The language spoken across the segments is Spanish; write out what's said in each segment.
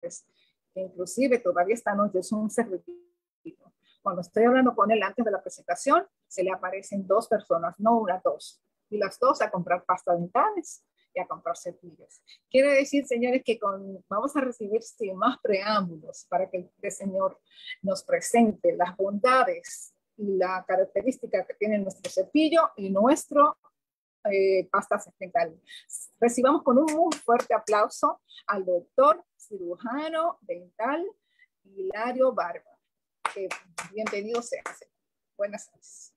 pacientes, que inclusive todavía esta noche es un servicio. Cuando estoy hablando con él antes de la presentación, se le aparecen 2 personas, no una, 2. Y las 2 a comprar pasta dentales y a comprar cepillos. Quiere decir, señores, que vamos a recibir sin más preámbulos para que el señor nos presente las bondades y la característica que tiene nuestro cepillo y nuestro pasta dental. Recibamos con un muy fuerte aplauso al doctor cirujano dental Hilario Barba. Bienvenido sea. Buenas noches.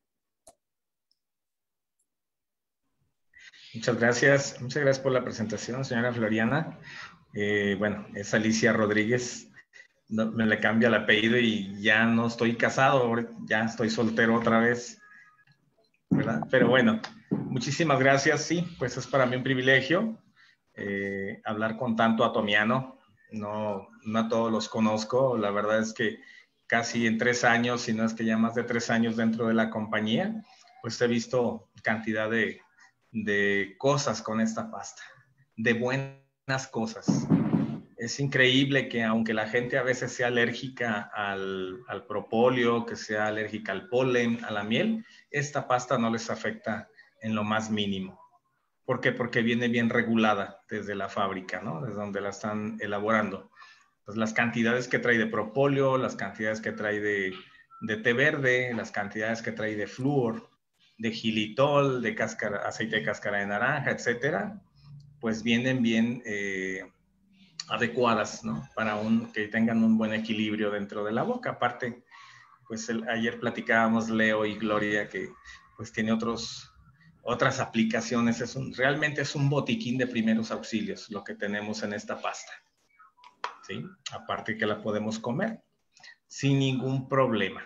Muchas gracias por la presentación, señora Floriana. Bueno, es Alicia Rodríguez, no, me le cambia el apellido y ya no estoy casado, ya estoy soltero otra vez, ¿verdad? Pero bueno, muchísimas gracias, sí, pues es para mí un privilegio hablar con tanto atomiano, no a todos los conozco, la verdad es que casi en 3 años, si no es que ya más de 3 años dentro de la compañía, pues he visto cantidad de cosas con esta pasta, de buenas cosas. Es increíble que aunque la gente a veces sea alérgica al propóleo, que sea alérgica al polen, a la miel, esta pasta no les afecta en lo más mínimo. ¿Por qué? Porque viene bien regulada desde la fábrica, ¿no? Desde donde la están elaborando. Pues las cantidades que trae de propóleo, las cantidades que trae de té verde, las cantidades que trae de flúor, de xilitol, de cáscara, aceite de cáscara de naranja, etcétera, pues vienen bien adecuadas, ¿no? Para que tengan un buen equilibrio dentro de la boca. Aparte, pues ayer platicábamos Leo y Gloria que pues tiene otras aplicaciones. Realmente es un botiquín de primeros auxilios lo que tenemos en esta pasta, ¿sí? Aparte que la podemos comer sin ningún problema.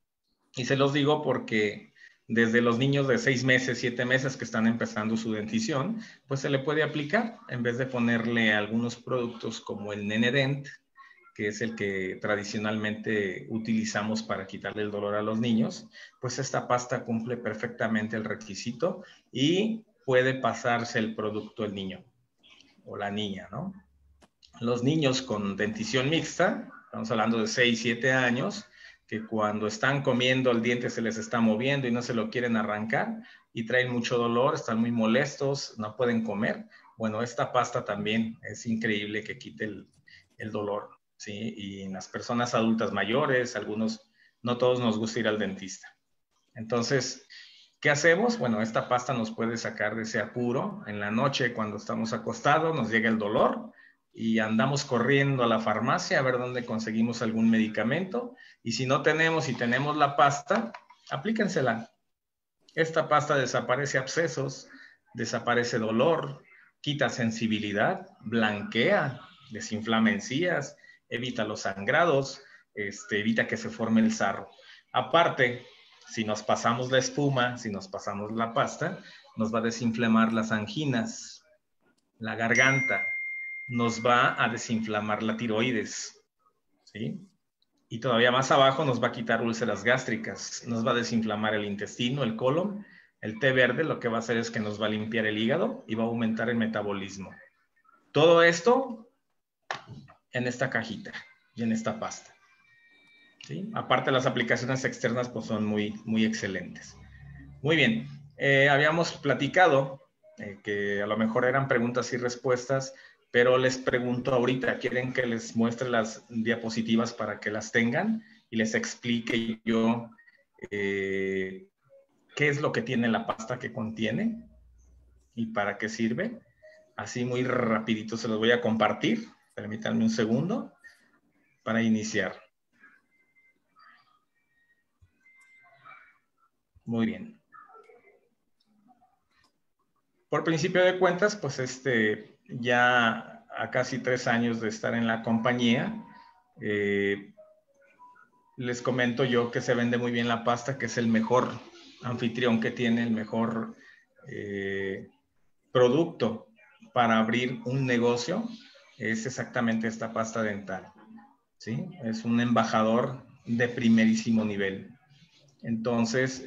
Y se los digo porque desde los niños de 6 meses, 7 meses que están empezando su dentición, pues se le puede aplicar en vez de ponerle algunos productos como el Nenedent, que es el que tradicionalmente utilizamos para quitarle el dolor a los niños, pues esta pasta cumple perfectamente el requisito y puede pasarse el producto el niño o la niña, ¿no? Los niños con dentición mixta, estamos hablando de 6, 7 años, que cuando están comiendo el diente se les está moviendo y no se lo quieren arrancar y traen mucho dolor, están muy molestos, no pueden comer. Bueno, esta pasta también es increíble que quite el dolor, ¿sí? Y en las personas adultas mayores, no todos nos gusta ir al dentista. Entonces, ¿qué hacemos? Bueno, esta pasta nos puede sacar de ese apuro. En la noche, cuando estamos acostados, nos llega el dolor y andamos corriendo a la farmacia a ver dónde conseguimos algún medicamento. Y si no tenemos y tenemos la pasta, aplíquensela. Esta pasta desaparece abscesos, desaparece dolor, quita sensibilidad, blanquea, desinflama encías, evita los sangrados, evita que se forme el sarro. Aparte, si nos pasamos la espuma, si nos pasamos la pasta, nos va a desinflamar las anginas, la garganta, nos va a desinflamar la tiroides, ¿sí? Y todavía más abajo nos va a quitar úlceras gástricas, nos va a desinflamar el intestino, el colon. El té verde lo que va a hacer es que nos va a limpiar el hígado y va a aumentar el metabolismo. Todo esto en esta cajita y en esta pasta, ¿sí? Aparte, las aplicaciones externas pues son muy excelentes. Muy bien, habíamos platicado que a lo mejor eran preguntas y respuestas, pero les pregunto ahorita, ¿quieren que les muestre las diapositivas para que las tengan y les explique yo qué es lo que tiene la pasta que contiene y para qué sirve? Así muy rapidito se los voy a compartir. Permítanme un segundo para iniciar. Muy bien. Por principio de cuentas, pues ya a casi 3 años de estar en la compañía, les comento yo que se vende muy bien la pasta, que es el mejor anfitrión que tiene, el mejor producto para abrir un negocio, es exactamente esta pasta dental, ¿sí? Es un embajador de primerísimo nivel. Entonces,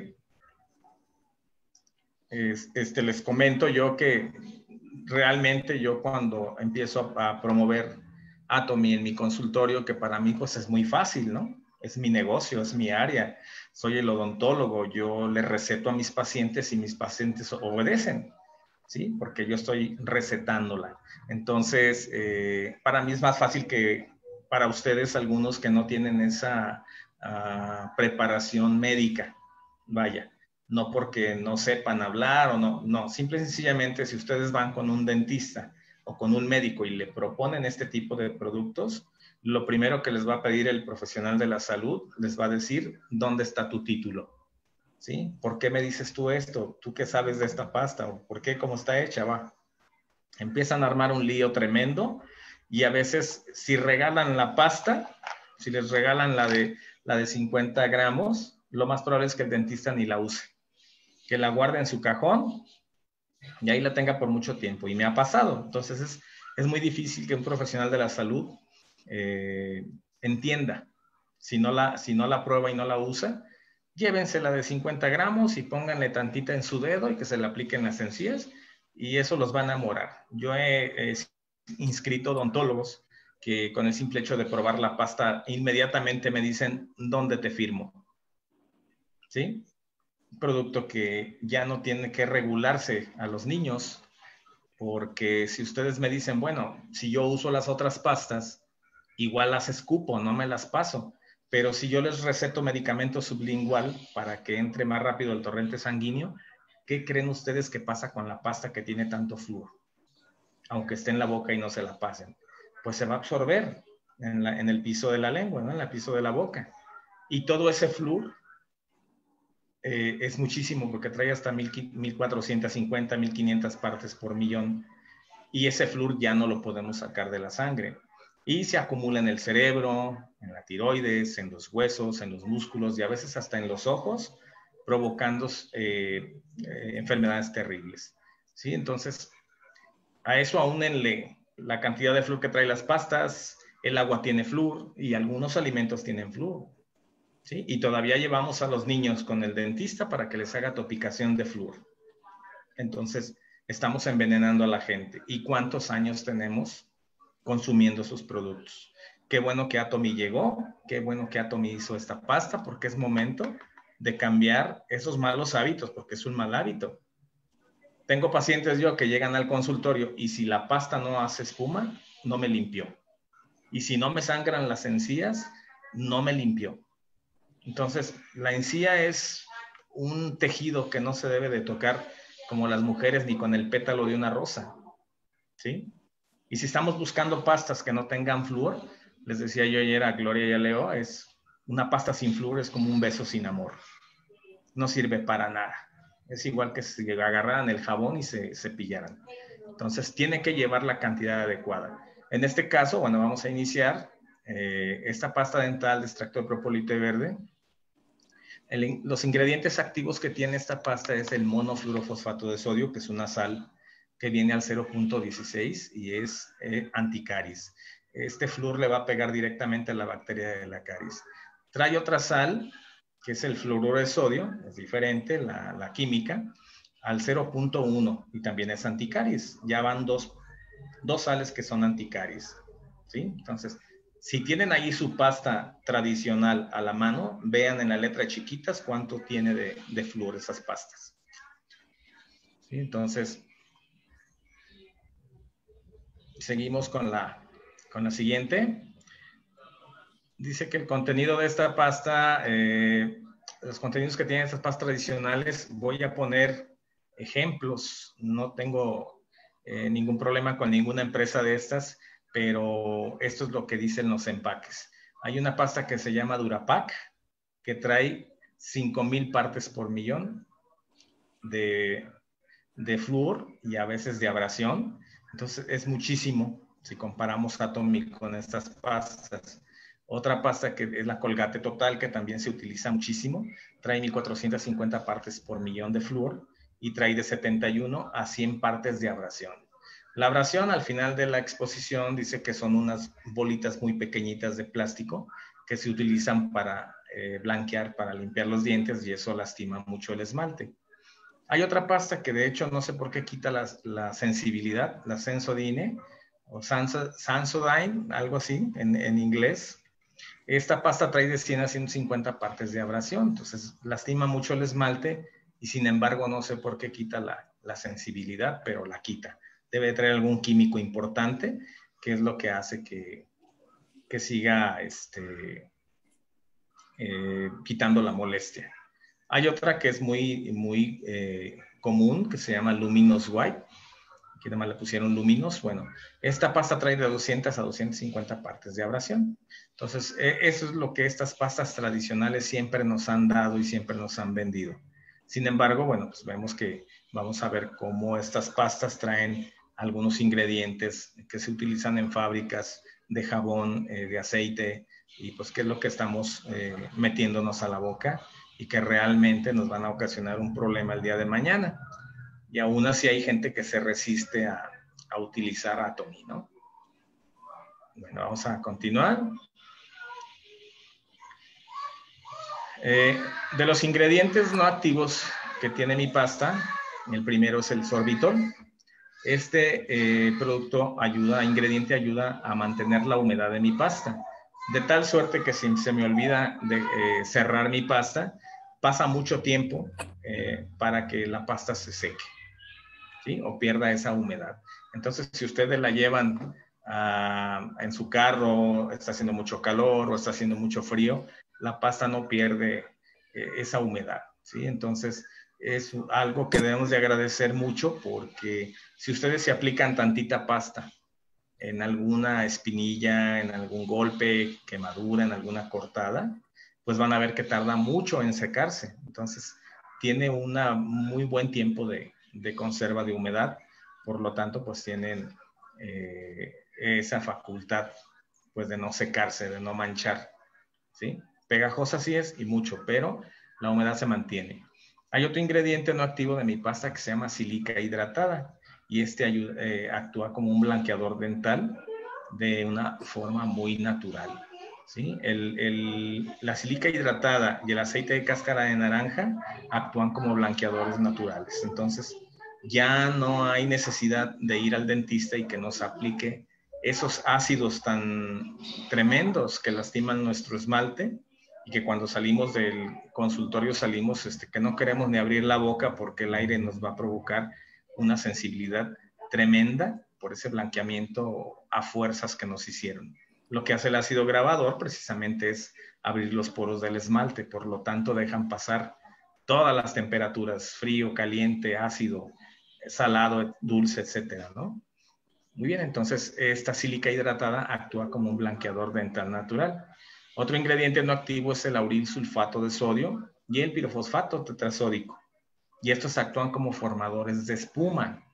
les comento yo que realmente yo cuando empiezo a promover Atomy en mi consultorio, que para mí pues es muy fácil, ¿no? Es mi negocio, es mi área. Soy el odontólogo, yo le receto a mis pacientes y mis pacientes obedecen, ¿sí? Porque yo estoy recetándola. Entonces, para mí es más fácil que para ustedes, algunos que no tienen esa preparación médica, vaya, no porque no sepan hablar o no, simple y sencillamente si ustedes van con un dentista o con un médico y le proponen este tipo de productos, lo primero que les va a pedir el profesional de la salud, les va a decir, ¿dónde está tu título? ¿Sí? ¿Por qué me dices tú esto? ¿Tú qué sabes de esta pasta? ¿O por qué cómo está hecha? Va. Empiezan a armar un lío tremendo y a veces si regalan la pasta, si les regalan la de 50 gramos, lo más probable es que el dentista ni la use, que la guarde en su cajón y ahí la tenga por mucho tiempo. Y me ha pasado. Entonces es muy difícil que un profesional de la salud entienda. Si no la prueba y no la usa, llévensela de 50 gramos y pónganle tantita en su dedo y que se la apliquen las encías y eso los va a enamorar. Yo he inscrito odontólogos que con el simple hecho de probar la pasta inmediatamente me dicen, ¿dónde te firmo? ¿Sí? Un producto que ya no tiene que regularse a los niños, porque si ustedes me dicen, bueno, si yo uso las otras pastas, igual las escupo, no me las paso. Pero si yo les receto medicamento sublingual para que entre más rápido el torrente sanguíneo, ¿qué creen ustedes que pasa con la pasta que tiene tanto flúor? Aunque esté en la boca y no se la pasen. Pues se va a absorber en el piso de la lengua, ¿no? En el piso de la boca. Y todo ese flúor es muchísimo porque trae hasta 1450, 1500 partes por millón. Y ese flúor ya no lo podemos sacar de la sangre. Y se acumula en el cerebro, en la tiroides, en los huesos, en los músculos y a veces hasta en los ojos, provocando enfermedades terribles. ¿Sí? Entonces, a eso aúnenle la cantidad de flúor que trae las pastas, el agua tiene flúor y algunos alimentos tienen flúor. ¿Sí? Y todavía llevamos a los niños con el dentista para que les haga topicación de flúor. Entonces, estamos envenenando a la gente. ¿Y cuántos años tenemos consumiendo sus productos? Qué bueno que Atomy llegó, qué bueno que Atomy hizo esta pasta, porque es momento de cambiar esos malos hábitos, porque es un mal hábito. Tengo pacientes yo que llegan al consultorio y si la pasta no hace espuma, no me limpió. Y si no me sangran las encías, no me limpió. Entonces, la encía es un tejido que no se debe de tocar como las mujeres ni con el pétalo de una rosa, ¿sí? Y si estamos buscando pastas que no tengan flúor, les decía yo ayer a Gloria y a Leo, es una pasta sin flúor es como un beso sin amor. No sirve para nada. Es igual que si agarraran el jabón y se cepillaran. Entonces, tiene que llevar la cantidad adecuada. En este caso, bueno, vamos a iniciar esta pasta dental de extracto de propóleo verde. Los ingredientes activos que tiene esta pasta es el monofluorofosfato de sodio, que es una sal que viene al 0.16 y es anticaries. Este flúor le va a pegar directamente a la bacteria de la caries. Trae otra sal, que es el fluoruro de sodio, es diferente la química, al 0.1 y también es anticaries. Ya van dos sales que son anticaries, ¿sí? Entonces, si tienen ahí su pasta tradicional a la mano, vean en la letra chiquitas cuánto tiene de flúor esas pastas. ¿Sí? Entonces, seguimos con la siguiente. Dice que el contenido de esta pasta, los contenidos que tienen estas pastas tradicionales, voy a poner ejemplos. No tengo ningún problema con ninguna empresa de estas, pero esto es lo que dicen los empaques. Hay una pasta que se llama Durapac, que trae 5,000 partes por millón de flúor y a veces de abrasión. Entonces es muchísimo si comparamos Atomy con estas pastas. Otra pasta que es la Colgate Total, que también se utiliza muchísimo, trae 1450 partes por millón de flúor y trae de 71 a 100 partes de abrasión. La abrasión al final de la exposición dice que son unas bolitas muy pequeñitas de plástico que se utilizan para blanquear, para limpiar los dientes y eso lastima mucho el esmalte. Hay otra pasta que de hecho no sé por qué quita la sensibilidad, la Sensodyne o Sensodyne, algo así en inglés. Esta pasta trae de 100 a 150 partes de abrasión, entonces lastima mucho el esmalte y sin embargo no sé por qué quita la sensibilidad, pero la quita. Debe traer algún químico importante, que es lo que hace que siga quitando la molestia. Hay otra que es muy común, que se llama Luminous White. Aquí además le pusieron Luminous. Bueno, esta pasta trae de 200 a 250 partes de abrasión. Entonces, eso es lo que estas pastas tradicionales siempre nos han dado y siempre nos han vendido. Sin embargo, bueno, pues vemos que vamos a ver cómo estas pastas traen algunos ingredientes que se utilizan en fábricas de jabón, de aceite, y pues qué es lo que estamos metiéndonos a la boca y que realmente nos van a ocasionar un problema el día de mañana. Y aún así hay gente que se resiste a utilizar Atomy, ¿no? Bueno, vamos a continuar. De los ingredientes no activos que tiene mi pasta, el primero es el sorbitol. Este ingrediente ayuda a mantener la humedad de mi pasta, de tal suerte que si se me olvida de cerrar mi pasta, pasa mucho tiempo para que la pasta se seque, ¿sí? O pierda esa humedad. Entonces, si ustedes la llevan en su carro, está haciendo mucho calor o está haciendo mucho frío, la pasta no pierde esa humedad, ¿sí? Entonces, es algo que debemos de agradecer mucho, porque si ustedes se aplican tantita pasta en alguna espinilla, en algún golpe, quemadura, en alguna cortada, pues van a ver que tarda mucho en secarse. Entonces, tiene un muy buen tiempo de conserva de humedad, por lo tanto, pues tienen esa facultad, pues de no secarse, de no manchar, ¿sí? Pegajosa sí es y mucho, pero la humedad se mantiene. Hay otro ingrediente no activo de mi pasta que se llama sílica hidratada, y actúa como un blanqueador dental de una forma muy natural, ¿sí? La sílica hidratada y el aceite de cáscara de naranja actúan como blanqueadores naturales. Entonces, ya no hay necesidad de ir al dentista y que nos aplique esos ácidos tan tremendos que lastiman nuestro esmalte, y que cuando salimos del consultorio salimos que no queremos ni abrir la boca porque el aire nos va a provocar una sensibilidad tremenda por ese blanqueamiento a fuerzas que nos hicieron. Lo que hace el ácido grabador precisamente es abrir los poros del esmalte, por lo tanto dejan pasar todas las temperaturas, frío, caliente, ácido, salado, dulce, etcétera, ¿no? Muy bien, entonces esta sílica hidratada actúa como un blanqueador dental natural. Otro ingrediente no activo es el auril sulfato de sodio y el pirofosfato tetrasódico, y estos actúan como formadores de espuma.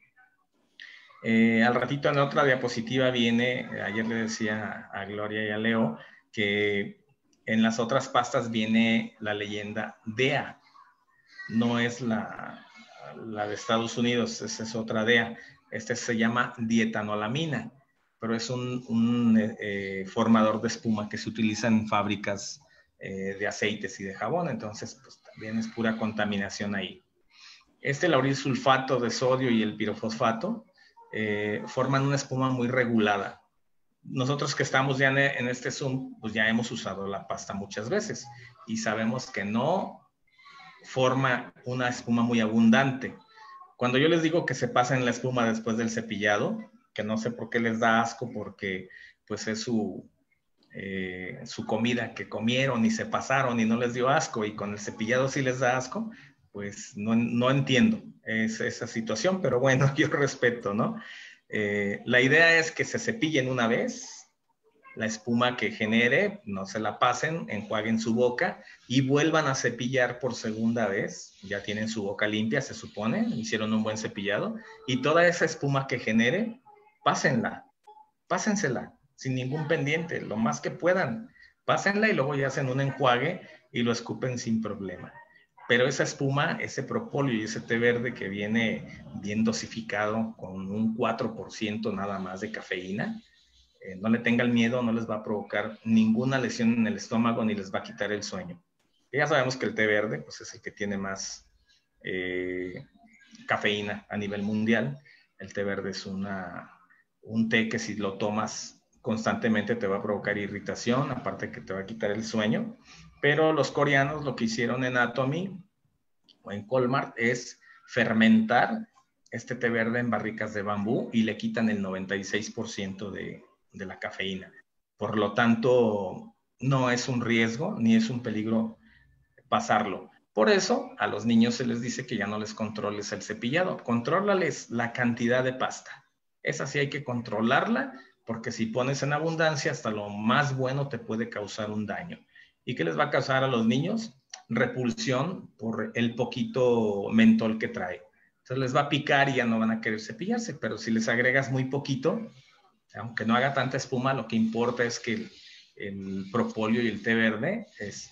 Al ratito en otra diapositiva viene, ayer le decía a Gloria y a Leo, que en las otras pastas viene la leyenda DEA, no es la de Estados Unidos, esa es otra DEA. Este se llama dietanolamina, pero es un formador de espuma que se utiliza en fábricas de aceites y de jabón, entonces pues también es pura contaminación ahí. Lauril sulfato de sodio y el pirofosfato forman una espuma muy regulada. Nosotros que estamos ya en este Zoom, pues ya hemos usado la pasta muchas veces y sabemos que no forma una espuma muy abundante. Cuando yo les digo que se pasen la espuma después del cepillado, que no sé por qué les da asco, porque pues es su comida que comieron y se pasaron y no les dio asco, y con el cepillado sí les da asco, pues no entiendo esa situación, pero bueno, yo respeto, ¿no? La idea es que se cepillen una vez, la espuma que genere, no se la pasen, enjuaguen su boca y vuelvan a cepillar por segunda vez. Ya tienen su boca limpia, se supone, hicieron un buen cepillado, y toda esa espuma que genere, pásensela, sin ningún pendiente, lo más que puedan. Pásenla y luego ya hacen un enjuague y lo escupen sin problema. Pero esa espuma, ese propóleo y ese té verde que viene bien dosificado con un 4% nada más de cafeína, no le tengan miedo, no les va a provocar ninguna lesión en el estómago ni les va a quitar el sueño. Ya sabemos que el té verde pues, es el que tiene más cafeína a nivel mundial. El té verde es una un té que si lo tomas constantemente te va a provocar irritación, aparte que te va a quitar el sueño. Pero los coreanos lo que hicieron en Atomy o en Colmart es fermentar este té verde en barricas de bambú y le quitan el 96% de la cafeína. Por lo tanto, no es un riesgo ni es un peligro pasarlo. Por eso a los niños se les dice que ya no les controles el cepillado, contrólales la cantidad de pasta. Esa sí hay que controlarla, porque si pones en abundancia, hasta lo más bueno te puede causar un daño. ¿Y qué les va a causar a los niños? Repulsión por el poquito mentol que trae. Entonces les va a picar y ya no van a querer cepillarse, pero si les agregas muy poquito, aunque no haga tanta espuma, lo que importa es que el propóleo y el té verde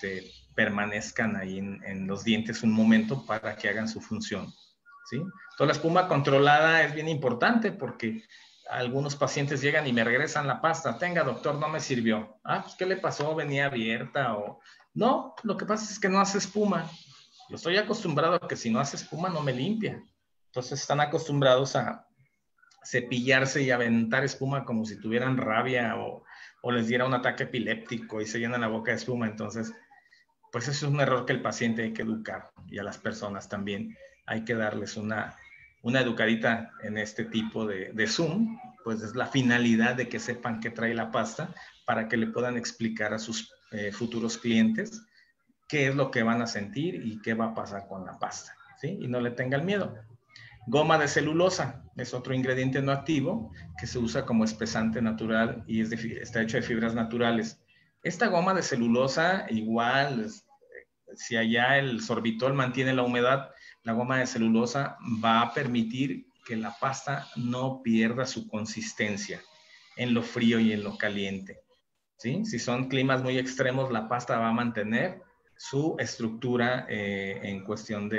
permanezcan ahí en los dientes un momento para que hagan su función, ¿sí? Entonces la espuma controlada es bien importante porque algunos pacientes llegan y me regresan la pasta. Tenga, doctor, no me sirvió. Ah, pues, ¿qué le pasó? ¿Venía abierta? O... No, lo que pasa es que no hace espuma. Yo estoy acostumbrado a que si no hace espuma no me limpia. Entonces están acostumbrados a cepillarse y aventar espuma como si tuvieran rabia o les diera un ataque epiléptico y se llenan la boca de espuma. Entonces, pues eso es un error que el paciente hay que educar, y a las personas también hay que darles una educadita en este tipo de Zoom, pues es la finalidad de que sepan qué trae la pasta para que le puedan explicar a sus futuros clientes qué es lo que van a sentir y qué va a pasar con la pasta, ¿sí? Y no le tengan miedo. Goma de celulosa es otro ingrediente no activo que se usa como espesante natural y está hecho de fibras naturales. Esta goma de celulosa, igual, si allá el sorbitol mantiene la humedad, la goma de celulosa va a permitir que la pasta no pierda su consistencia en lo frío y en lo caliente, ¿sí? Si son climas muy extremos, la pasta va a mantener su estructura en cuestión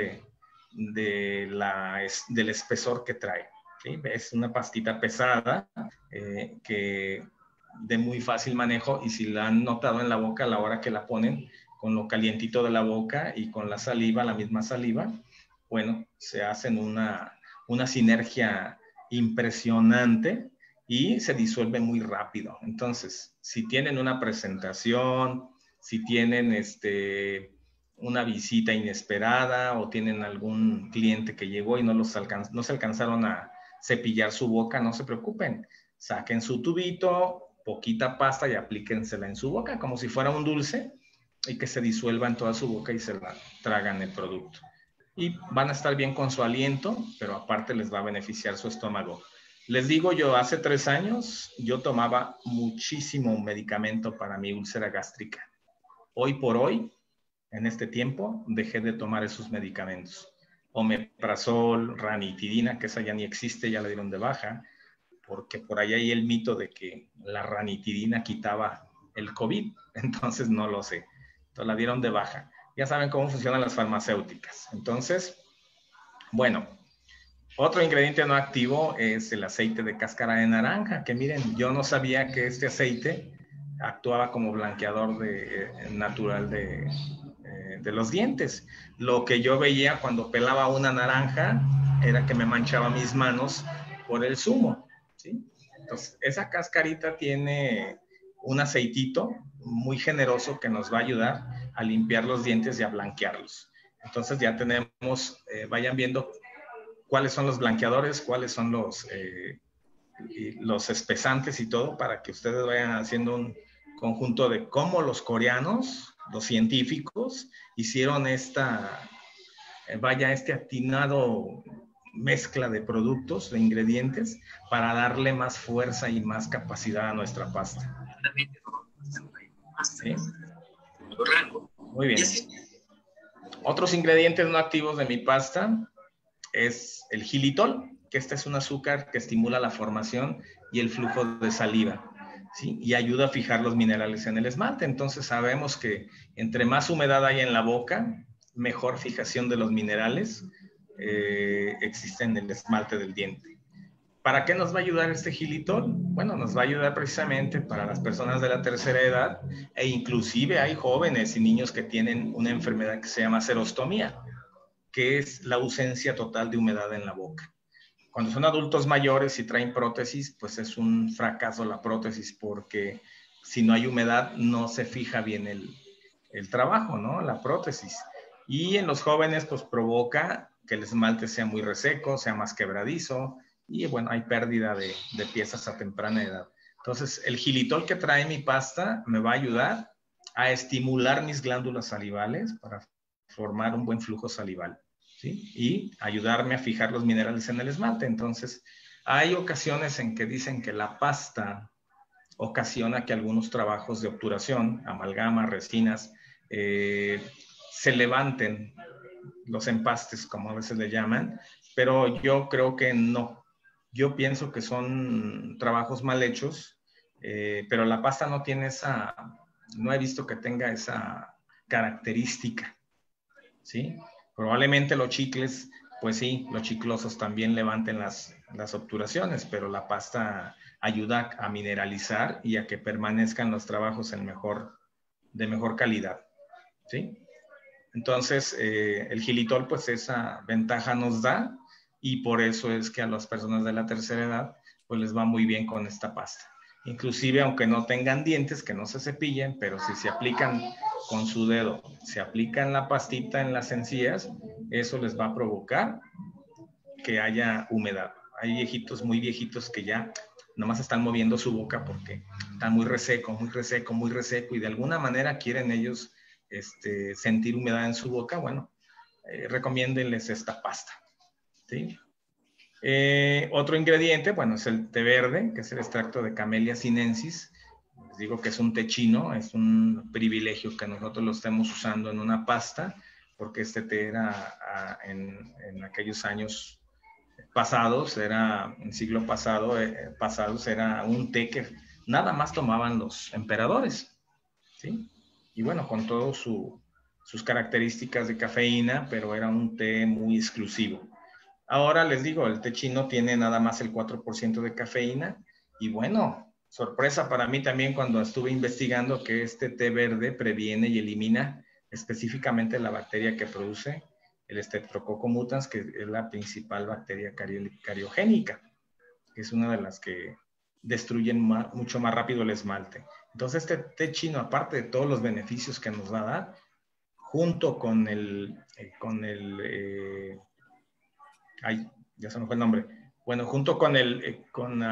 del espesor que trae, ¿sí? Es una pastita pesada que de muy fácil manejo, y si la han notado en la boca a la hora que la ponen, con lo calientito de la boca y con la saliva, la misma saliva, bueno, se hacen una sinergia impresionante y se disuelve muy rápido. Entonces, si tienen una presentación, si tienen una visita inesperada o tienen algún cliente que llegó y no se alcanzaron a cepillar su boca, no se preocupen. Saquen su tubito, poquita pasta y aplíquensela en su boca como si fuera un dulce, y que se disuelva en toda su boca y se la tragan el producto. Y van a estar bien con su aliento, pero aparte les va a beneficiar su estómago. Les digo, yo hace 3 años yo tomaba muchísimo medicamento para mi úlcera gástrica. Hoy por hoy, en este tiempo, dejé de tomar esos medicamentos. Omeprazol, ranitidina, que esa ya ni existe, ya la dieron de baja, porque por ahí hay el mito de que la ranitidina quitaba el COVID, entonces no lo sé. Entonces la dieron de baja. Ya saben cómo funcionan las farmacéuticas. Entonces, bueno, otro ingrediente no activo es el aceite de cáscara de naranja, que miren, yo no sabía que este aceite actuaba como blanqueador natural de los dientes. Lo que yo veía cuando pelaba una naranja era que me manchaba mis manos por el zumo, ¿sí? Entonces, esa cascarita tiene un aceitito muy generoso que nos va a ayudar a limpiar los dientes y a blanquearlos. Entonces ya tenemos, vayan viendo cuáles son los blanqueadores, cuáles son los espesantes y todo, para que ustedes vayan haciendo un conjunto de cómo los coreanos, los científicos, hicieron este atinado mezcla de productos, de ingredientes, para darle más fuerza y más capacidad a nuestra pasta. ¿Sí? Muy bien. Otros ingredientes no activos de mi pasta es el xilitol, que este es un azúcar que estimula la formación y el flujo de saliva, ¿sí? Y ayuda a fijar los minerales en el esmalte. Entonces sabemos que entre más humedad hay en la boca, mejor fijación de los minerales existe en el esmalte del diente. ¿Para qué nos va a ayudar este xilitol? Bueno, nos va a ayudar precisamente para las personas de la tercera edad, e inclusive hay jóvenes y niños que tienen una enfermedad que se llama xerostomía, que es la ausencia total de humedad en la boca. cuando son adultos mayores y traen prótesis, pues es un fracaso la prótesis porque si no hay humedad no se fija bien el trabajo, ¿no? La prótesis. Y en los jóvenes pues provoca que el esmalte sea muy reseco, sea más quebradizo y bueno, hay pérdida de piezas a temprana edad. Entonces, el xilitol que trae mi pasta me va a ayudar a estimular mis glándulas salivales para formar un buen flujo salival, ¿sí? Y ayudarme a fijar los minerales en el esmalte. Entonces, hay ocasiones en que dicen que la pasta ocasiona que algunos trabajos de obturación, amalgama, resinas, se levanten los empastes, como a veces le llaman, pero yo creo que no. Yo pienso que son trabajos mal hechos, pero la pasta no tiene esa, no he visto que tenga esa característica, ¿sí? Probablemente los chicles, pues sí, los chiclosos también levanten las obturaciones, pero la pasta ayuda a mineralizar y a que permanezcan los trabajos de mejor calidad, ¿sí? Entonces, el xilitol, pues esa ventaja nos da y por eso es que a las personas de la tercera edad, pues les va muy bien con esta pasta. Inclusive, aunque no tengan dientes, que no se cepillen, pero si se aplican con su dedo, se aplican la pastita en las encías, eso les va a provocar que haya humedad. Hay viejitos, muy viejitos que ya nomás están moviendo su boca porque está muy reseco, muy reseco, muy reseco y de alguna manera quieren ellos sentir humedad en su boca. Bueno, recomiéndenles esta pasta, ¿sí? Otro ingrediente, bueno, es el té verde, que es el extracto de Camellia sinensis. Les digo que es un té chino, es un privilegio que nosotros lo estemos usando en una pasta, porque este té era en aquellos años pasados, era en siglo pasados, era un té que nada más tomaban los emperadores, ¿sí? Y bueno, con todas sus características de cafeína, pero era un té muy exclusivo. Ahora les digo, el té chino tiene nada más el 4% de cafeína y bueno, sorpresa para mí también cuando estuve investigando que este té verde previene y elimina específicamente la bacteria que produce el Streptococcus mutans, que es la principal bacteria cariogénica, que es una de las que destruyen mucho más rápido el esmalte. Entonces este té chino, aparte de todos los beneficios que nos va a dar, junto con ay, ya se me fue el nombre. Bueno, junto con el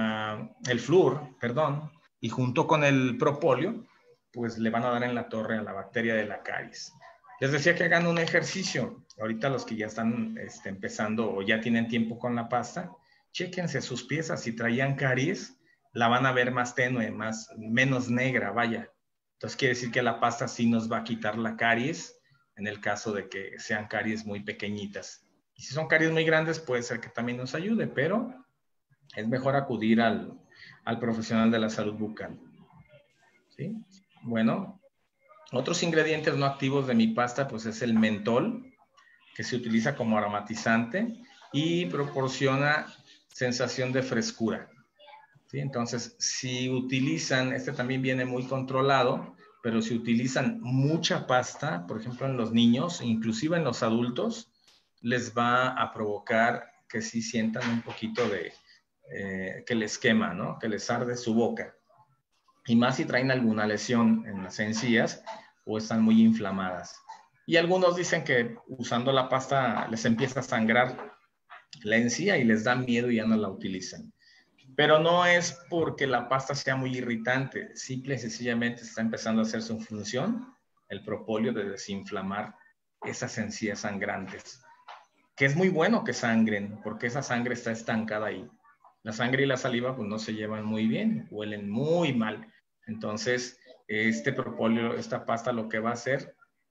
flúor, perdón, y junto con el propóleo, pues le van a dar en la torre a la bacteria de la caries. Les decía que hagan un ejercicio. Ahorita los que ya están empezando o ya tienen tiempo con la pasta, chéquense sus piezas. Si traían caries, la van a ver más tenue, menos negra, vaya. Entonces quiere decir que la pasta sí nos va a quitar la caries en el caso de que sean caries muy pequeñitas. Y si son caries muy grandes, puede ser que también nos ayude, pero es mejor acudir al profesional de la salud bucal, ¿sí? Bueno, otros ingredientes no activos de mi pasta, pues es el mentol, que se utiliza como aromatizante y proporciona sensación de frescura, ¿sí? Entonces, si utilizan, también viene muy controlado, pero si utilizan mucha pasta, por ejemplo en los niños, inclusive en los adultos, les va a provocar que sí sientan un poquito que les quema, ¿no? Que les arde su boca. Y más si traen alguna lesión en las encías o están muy inflamadas. Y algunos dicen que usando la pasta les empieza a sangrar la encía y les da miedo y ya no la utilizan. Pero no es porque la pasta sea muy irritante, simple y sencillamente está empezando a hacer su función, el propóleo, de desinflamar esas encías sangrantes. Que es muy bueno que sangren, porque esa sangre está estancada ahí. La sangre y la saliva pues no se llevan muy bien, huelen muy mal. Entonces, este propóleo, esta pasta lo que va a hacer,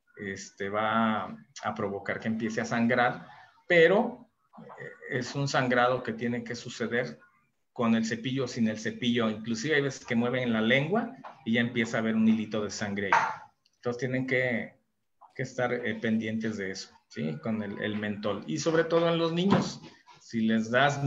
va a provocar que empiece a sangrar, pero es un sangrado que tiene que suceder con el cepillo o sin el cepillo. Inclusive hay veces que mueven la lengua y ya empieza a haber un hilito de sangre ahí. Entonces tienen que estar pendientes de eso, ¿sí? Con el mentol. Y sobre todo en los niños, si les das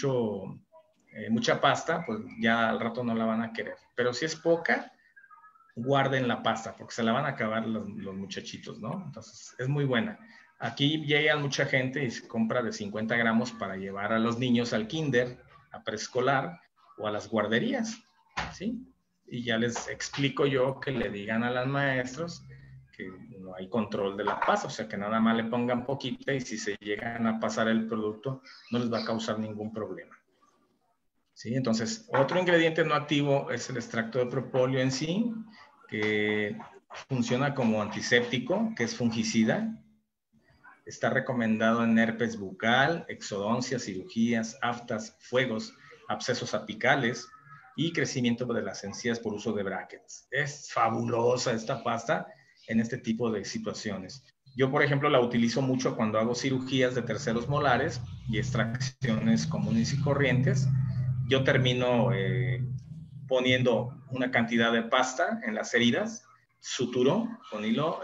mucha pasta, pues ya al rato no la van a querer. Pero si es poca, guarden la pasta, porque se la van a acabar los muchachitos, ¿no? Entonces, es muy buena. Aquí llega mucha gente y se compra de 50 gramos para llevar a los niños al kinder, a preescolar o a las guarderías, ¿sí? Y ya les explico yo que le digan a las maestros que no hay control de la pasta, o sea, que nada más le pongan poquita y si se llegan a pasar el producto no les va a causar ningún problema. ¿Sí? Entonces, otro ingrediente no activo es el extracto de propóleo en sí, que funciona como antiséptico, que es fungicida. Está recomendado en herpes bucal, exodoncias, cirugías, aftas, fuegos, abscesos apicales y crecimiento de las encías por uso de brackets. Es fabulosa esta pasta en este tipo de situaciones. Yo, por ejemplo, la utilizo mucho cuando hago cirugías de terceros molares y extracciones comunes y corrientes. Yo termino poniendo una cantidad de pasta en las heridas, suturo con hilo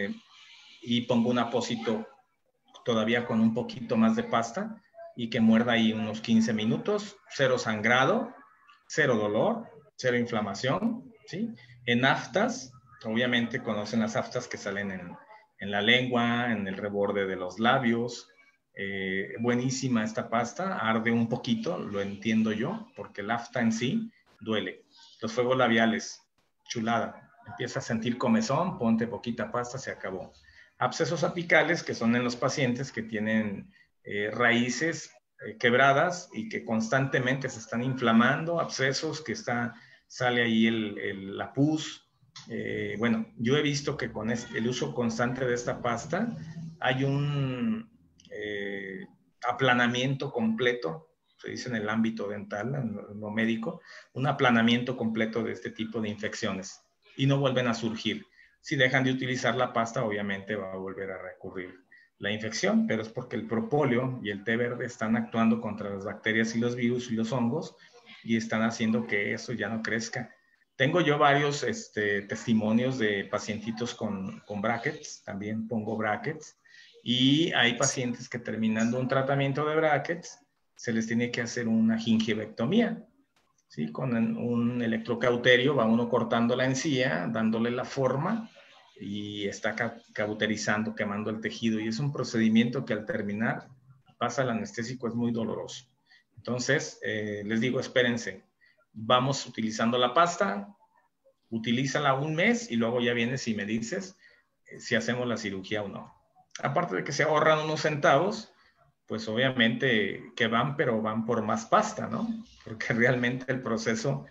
y pongo un apósito todavía con un poquito más de pasta y que muerda ahí unos 15 minutos, cero sangrado, cero dolor, cero inflamación, ¿sí? En aftas, obviamente conocen las aftas que salen en la lengua, en el reborde de los labios. Buenísima esta pasta, arde un poquito, lo entiendo yo, porque el afta en sí duele. Los fuegos labiales, chulada. Empieza a sentir comezón, ponte poquita pasta, se acabó. Abscesos apicales, que son en los pacientes que tienen raíces quebradas y que constantemente se están inflamando, abscesos, que sale ahí la pus. Bueno, yo he visto que con el uso constante de esta pasta hay un aplanamiento completo, se dice en el ámbito dental, en lo médico, un aplanamiento completo de este tipo de infecciones y no vuelven a surgir. Si dejan de utilizar la pasta, obviamente va a volver a recurrir la infección, pero es porque el propóleo y el té verde están actuando contra las bacterias y los virus y los hongos y están haciendo que eso ya no crezca. Tengo yo varios testimonios de pacientitos con brackets, también pongo brackets, y hay pacientes que terminando un tratamiento de brackets se les tiene que hacer una gingivectomía. ¿Sí? Con un electrocauterio va uno cortando la encía, dándole la forma y está cauterizando, quemando el tejido. Y es un procedimiento que al terminar pasa el anestésico, es muy doloroso. Entonces, les digo, espérense. Vamos utilizando la pasta, utilízala un mes y luego ya vienes y me dices si hacemos la cirugía o no. Aparte de que se ahorran unos centavos, pues obviamente que van, pero van por más pasta, ¿no? Porque realmente el proceso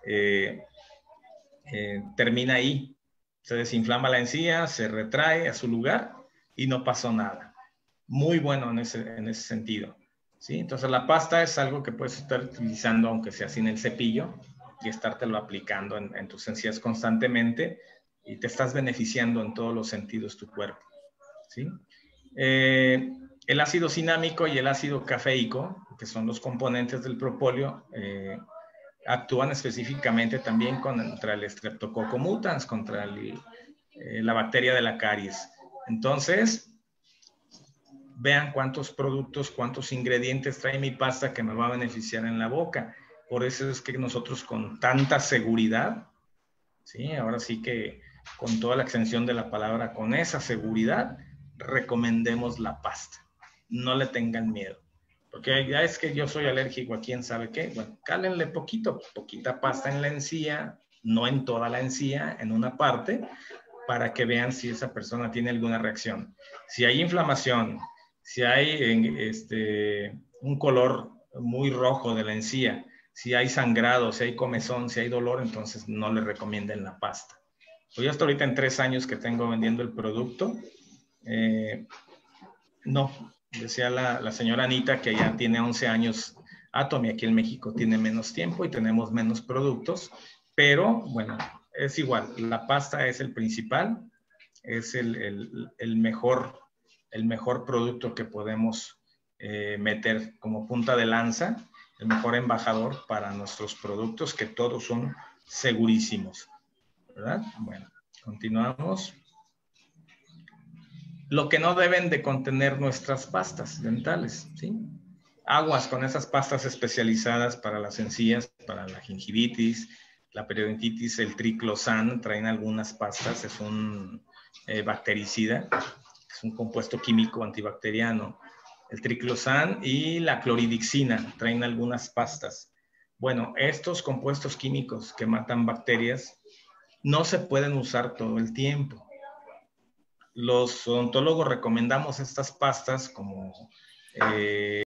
termina ahí. Se desinflama la encía, se retrae a su lugar y no pasó nada. Muy bueno en ese sentido. ¿Sí? Entonces la pasta es algo que puedes estar utilizando, aunque sea sin el cepillo, y estártelo aplicando en tus encías constantemente y te estás beneficiando en todos los sentidos tu cuerpo. ¿Sí? El ácido cinámico y el ácido cafeico, que son los componentes del propóleo, actúan específicamente también contra el Streptococcus mutans, contra la bacteria de la caries. Entonces, vean cuántos productos, cuántos ingredientes trae mi pasta que me va a beneficiar en la boca. Por eso es que nosotros con tanta seguridad, ¿sí? Ahora sí que con toda la extensión de la palabra, con esa seguridad, recomendemos la pasta. No le tengan miedo. Porque ya es que yo soy alérgico a quién sabe qué. Bueno, cálenle poquita pasta en la encía, no en toda la encía, en una parte, para que vean si esa persona tiene alguna reacción. Si hay inflamación, si hay un color muy rojo de la encía, si hay sangrado, si hay comezón, si hay dolor, entonces no le recomienden la pasta. Pues yo hasta ahorita en 3 años que tengo vendiendo el producto, no, decía la señora Anita que ya tiene 11 años Atomy, aquí en México tiene menos tiempo y tenemos menos productos, pero bueno, es igual, la pasta es el principal, es el mejor producto que podemos meter como punta de lanza, el mejor embajador para nuestros productos, que todos son segurísimos, ¿verdad? Bueno, continuamos. Lo que no deben de contener nuestras pastas dentales, ¿sí? Aguas con esas pastas especializadas para las encías, para la gingivitis, la periodontitis, el triclosan, traen algunas pastas, es un bactericida, es un compuesto químico antibacteriano. El triclosan y la cloridixina traen algunas pastas. Bueno, estos compuestos químicos que matan bacterias no se pueden usar todo el tiempo. Los odontólogos recomendamos estas pastas como